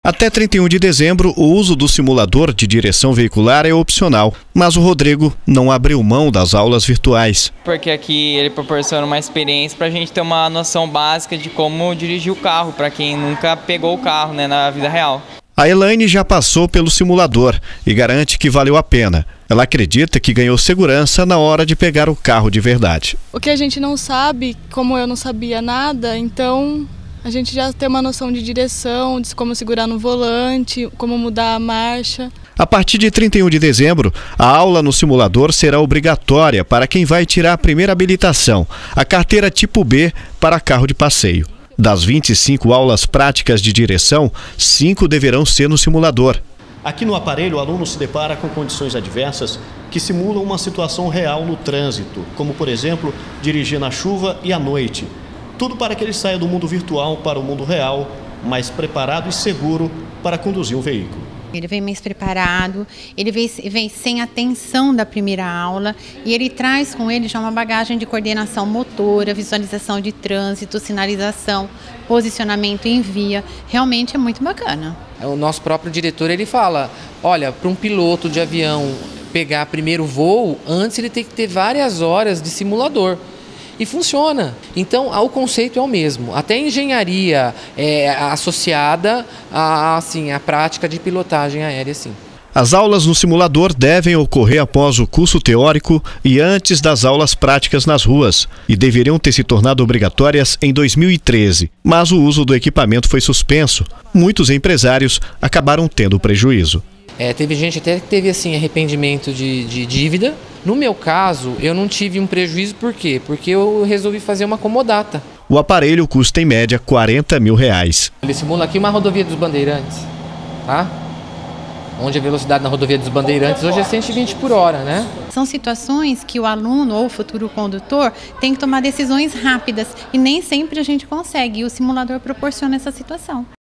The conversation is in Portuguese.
Até 31 de dezembro, o uso do simulador de direção veicular é opcional, mas o Rodrigo não abriu mão das aulas virtuais. Porque aqui ele proporciona uma experiência para a gente ter uma noção básica de como dirigir o carro, para quem nunca pegou o carro, na vida real. A Elaine já passou pelo simulador e garante que valeu a pena. Ela acredita que ganhou segurança na hora de pegar o carro de verdade. O que a gente não sabe, como eu não sabia nada, então a gente já tem uma noção de direção, de como segurar no volante, como mudar a marcha. A partir de 31 de dezembro, a aula no simulador será obrigatória para quem vai tirar a primeira habilitação, a carteira tipo B para carro de passeio. Das 25 aulas práticas de direção, 5 deverão ser no simulador. Aqui no aparelho, o aluno se depara com condições adversas que simulam uma situação real no trânsito, como, por exemplo, dirigir na chuva e à noite. Tudo para que ele saia do mundo virtual para o mundo real, mais preparado e seguro para conduzir um veículo. Ele vem mais preparado, ele vem sem a tensão da primeira aula e ele traz com ele já uma bagagem de coordenação motora, visualização de trânsito, sinalização, posicionamento em via. Realmente é muito bacana. O nosso próprio diretor, ele fala, olha, para um piloto de avião pegar primeiro voo, antes ele tem que ter várias horas de simulador. E funciona. Então, o conceito é o mesmo. Até a engenharia é associada à prática de pilotagem aérea, sim. As aulas no simulador devem ocorrer após o curso teórico e antes das aulas práticas nas ruas, e deveriam ter se tornado obrigatórias em 2013. Mas o uso do equipamento foi suspenso. Muitos empresários acabaram tendo prejuízo. Teve gente até que teve arrependimento de dívida. No meu caso, eu não tive um prejuízo, por quê? Porque eu resolvi fazer uma comodata. O aparelho custa em média R$40 mil. Ele simula aqui uma rodovia dos Bandeirantes, tá? Onde a velocidade na rodovia dos Bandeirantes hoje é 120 por hora, né? São situações que o aluno ou o futuro condutor tem que tomar decisões rápidas e nem sempre a gente consegue, e o simulador proporciona essa situação.